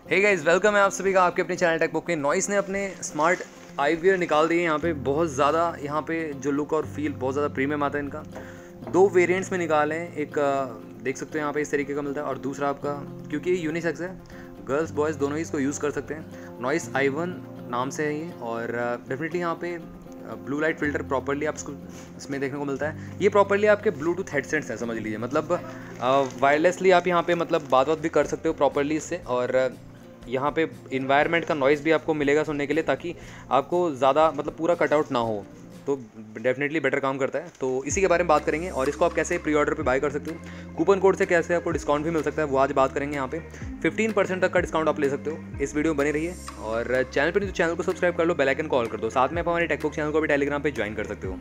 Hey guys, welcome है आप सभी का आपके अपने चैनल टेकबुक में। नॉइस ने अपने स्मार्ट आईवियर निकाल दिए यहाँ पे। बहुत ज़्यादा यहाँ पे जो लुक और फील बहुत ज़्यादा प्रीमियम आता है इनका। दो वेरिएंट्स में निकाले हैं। एक देख सकते हो यहाँ पे इस तरीके का मिलता है और दूसरा आपका, क्योंकि ये यूनिसेक्स है, गर्ल्स बॉयज़ दोनों ही इसको यूज़ कर सकते हैं। नॉइस i1 नाम से है ये। और डेफिनेटली यहाँ पे ब्लू लाइट फिल्टर प्रॉपरली आपको इसमें देखने को मिलता है। ये प्रॉपरली आपके ब्लूटूथ हेडसेट्स हैं, समझ लीजिए। मतलब वायरलेसली आप यहाँ पे मतलब बात भी कर सकते हो प्रॉपरली इससे। और यहाँ पे इन्वायरमेंट का नॉइज़ भी आपको मिलेगा सुनने के लिए, ताकि आपको ज़्यादा मतलब पूरा कटआउट ना हो। तो डेफिनेटली बेटर काम करता है। तो इसी के बारे में बात करेंगे और इसको आप कैसे प्री ऑर्डर पे बाय कर सकते हो, कूपन कोड से कैसे आपको डिस्काउंट भी मिल सकता है, वो आज बात करेंगे। यहाँ पे 15% तक का डिस्काउंट आप ले सकते हो। इस वीडियो में बने रहिए और चैनल पर नहीं तो चैनल को सब्सक्राइब कर लो, बेल आइकन कॉल कर दो। साथ में आप हमारे टेकबुक चैनल को भी टेलीग्राम पे ज्वाइन कर सकते हो।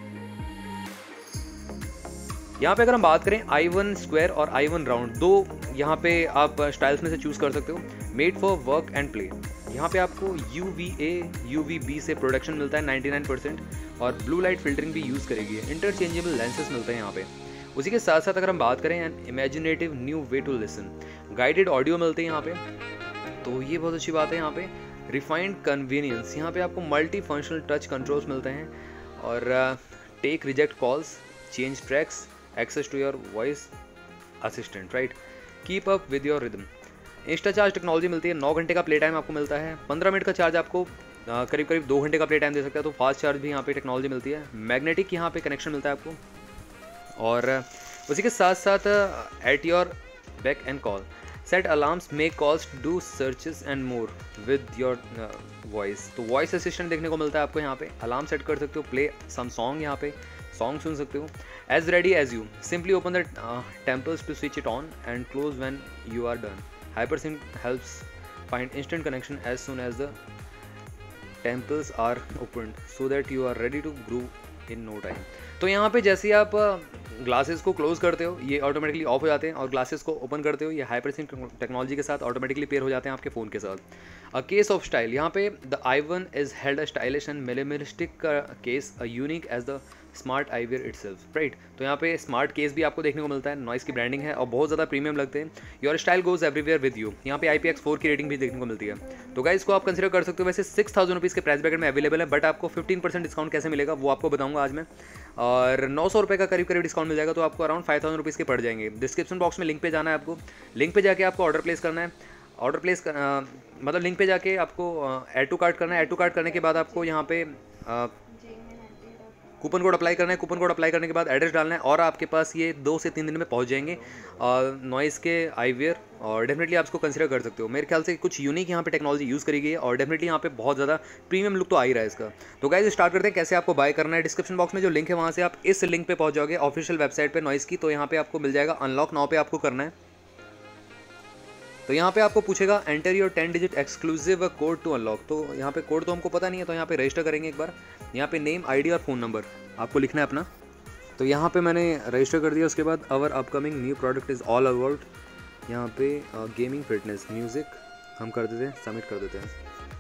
यहाँ पे अगर हम बात करें i1 स्क्वायर और i1 राउंड, दो यहाँ पे आप स्टाइल्स में से चूज़ कर सकते हो। Made for work and play. यहाँ पे आपको UVA UVB से प्रोडक्शन मिलता है 99% और ब्लू लाइट फिल्टरिंग भी यूज़ करेगी। इंटरचेंजेबल लेंसेज मिलते हैं यहाँ पे। उसी के साथ साथ अगर हम बात करें an imaginative new way to listen, guided audio मिलते हैं यहाँ पे। तो ये बहुत अच्छी बात है। यहाँ पे रिफाइंड कन्वीनियंस, यहाँ पे आपको मल्टी फंक्शनल टच कंट्रोल्स मिलते हैं और take reject calls, change tracks, access to your voice assistant, right, keep up with your rhythm. Insta charge technology मिलती है। 9 घंटे का प्ले टाइम आपको मिलता है। 15 मिनट का चार्ज आपको करीब करीब 2 घंटे का प्ले टाइम दे सकता है। तो फास्ट चार्ज भी यहाँ पे टेक्नोलॉजी मिलती है। मैग्नेटिक यहाँ पे कनेक्शन मिलता है आपको। और उसी के साथ साथ at your back and call, set alarms, make calls, do searches and more with your voice. तो वॉइस असिस्टेंट देखने को मिलता है आपको। यहाँ पे अलार्म सेट कर सकते हो, प्ले सम सॉन्ग, यहाँ पे सॉन्ग सुन सकते हो। As ready as you, simply open the temples to switch it on and close when you are done. HyperSync helps find instant connection as soon as the temples are opened so that you are ready to groove in no time। तो यहाँ पे जैसे आप glasses को close करते हो ये automatically off हो जाते हैं और ग्लासेस को ओपन करते हो ये HyperSync टेक्नोलॉजी के साथ ऑटोमेटिकली पेयर हो जाते हैं आपके फ़ोन के साथ। अ केस ऑफ स्टाइल, यहाँ पे the i1 is held a stylish and minimalistic case, a unique as the smart eyewear itself, right. तो यहाँ पे स्मार्ट केस भी आपको देखने को मिलता है। नॉइस की ब्रांडिंग है और बहुत ज़्यादा प्रीमियम लगते हैं। Your style goes everywhere with you. यहाँ पे IPX4 की रेटिंग भी देखने को मिलती है। तो गाइस इसको आप कंसिडर कर सकते हो। वैसे 6000 रुपीज़ के प्राइस ब्रैकेट में अवेलेबल है, बट आपको 15% डिस्काउंट कैसे मिलेगा वो आपको बताऊंगा आज मैं। और 900 रुपये का करीब करीब डिस्काउंट मिल जाएगा। तो आपको अराउंड 5000 रुपीज़ के पड़ जाएंगे। डिस्क्रिप्शन बॉक्स में लिंक पे जाना है आपको। लिंक पे जाके आपको ऑर्डर प्लेस करना है। ऑर्डर प्लेस मतलब लिंक पे जाके आपको ऐड टू कार्ट करना है। ऐड टू कार्ट करने के बाद आपको यहाँ पे कूपन कोड अप्लाई करना है। कूपन कोड अप्लाई करने के बाद एड्रेस डालना है और आपके पास ये 2 से 3 दिन में पहुंच जाएंगे नॉइस के आईवियर। और डेफिनेटली आप इसको कंसिडर कर सकते हो। मेरे ख्याल से कुछ यूनिक यहाँ पे टेक्नोलॉजी यूज़ करी गई है और डेफिनेटली यहाँ पे बहुत ज़्यादा प्रीमियम लुक तो आ ही रहा है इसका। तो गाइस स्टार्ट करते हैं कैसे आपको बाय करना है। डिस्क्रिप्शन बॉक्स में जो लिंक है वहाँ से आप इस लिंक पे पहुँच जाओगे ऑफिशियल वेबसाइट पर नॉइस की। तो यहाँ पे आपको मिल जाएगा अनलॉक नाउ पे आपको करना है। तो यहाँ पे आपको पूछेगा enter your 10 digit exclusive code to unlock. तो यहाँ पे कोड तो हमको पता नहीं है, तो यहाँ पे रजिस्टर करेंगे एक बार। यहाँ पे नेम, ID और फ़ोन नंबर आपको लिखना है अपना। तो यहाँ पे मैंने रजिस्टर कर दिया। उसके बाद our upcoming new product is all about, यहाँ पे गेमिंग फिटनेस म्यूज़िक हम कर देते हैं, सबमिट कर देते हैं।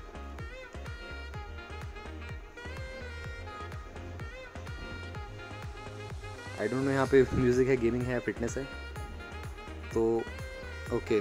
आई डोंट नो यहाँ पे म्यूज़िक है, गेमिंग है, फिटनेस है। तो ओके,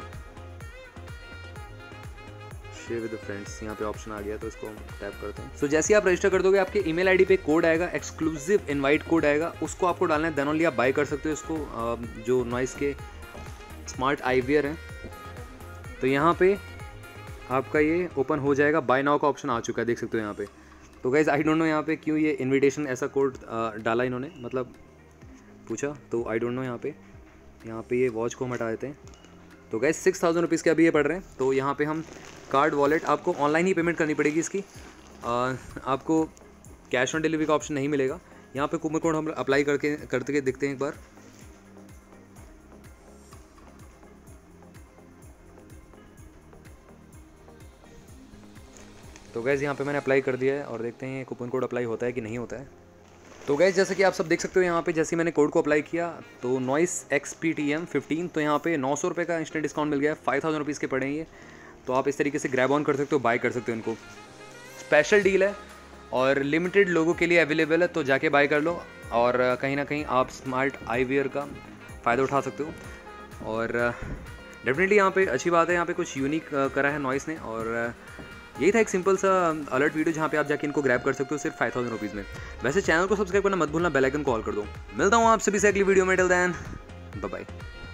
शेयर विद फ्रेंड्स यहाँ पे ऑप्शन आ गया, तो इसको हम टैप करते हैं। सो जैसे ही आप रजिस्टर कर दोगे आपके ईमेल आईडी पे कोड आएगा, एक्सक्लूसिव इनवाइट कोड आएगा, उसको आपको डालना है। देन ओनली आप बाय कर सकते हो इसको, जो नॉइस के स्मार्ट आईवियर हैं। तो यहाँ पे आपका ये ओपन हो जाएगा। बाय नाउ का ऑप्शन आ चुका है, देख सकते हो यहाँ पे। तो गाइज आई डोंट नो यहाँ पे क्यों ये इन्विटेशन ऐसा कोड डाला इन्होंने, मतलब पूछा, तो आई डोंट नो। यहाँ पे ये वॉच को हम हटा देते हैं। तो गाइस 6000 रुपीज़ के अभी ये पड़ रहे हैं। तो यहाँ पे हम कार्ड वॉलेट, आपको ऑनलाइन ही पेमेंट करनी पड़ेगी इसकी। आपको कैश ऑन डिलीवरी का ऑप्शन नहीं मिलेगा। यहाँ पे कूपन कोड हम अप्लाई करके देखते हैं एक बार। तो गाइस यहाँ पे मैंने अप्लाई कर दिया है और देखते हैं कूपन कोड अप्लाई होता है कि नहीं होता है। तो गाइस जैसे कि आप सब देख सकते हो यहाँ पे, जैसे मैंने कोड को अप्लाई किया तो नॉइस XPTM 15, तो यहाँ पे 900 रुपये का इंस्टेंट डिस्काउंट मिल गया है। 5000 रुपीज़ के पड़े हैं ये। तो आप इस तरीके से ग्रैब ऑन कर सकते हो, बाय कर सकते हो इनको। स्पेशल डील है और लिमिटेड लोगों के लिए अवेलेबल है, तो जाके बाय कर लो और कहीं ना कहीं आप स्मार्ट आईवियर का फ़ायदा उठा सकते हो। और डेफिनेटली यहाँ पे अच्छी बात है, यहाँ पे कुछ यूनिक करा है नॉइस ने। और यही था एक सिंपल सा अलर्ट वीडियो जहाँ पे आप जाके इनको ग्रैब कर सकते हो सिर्फ 5000 रुपीज़ में। वैसे चैनल को सब्सक्राइब करना मत भूलना, बेल आइकन कॉल कर दो। मिलता हूँ आपसे भी अगली वीडियो में, टिल देन बाय बाय।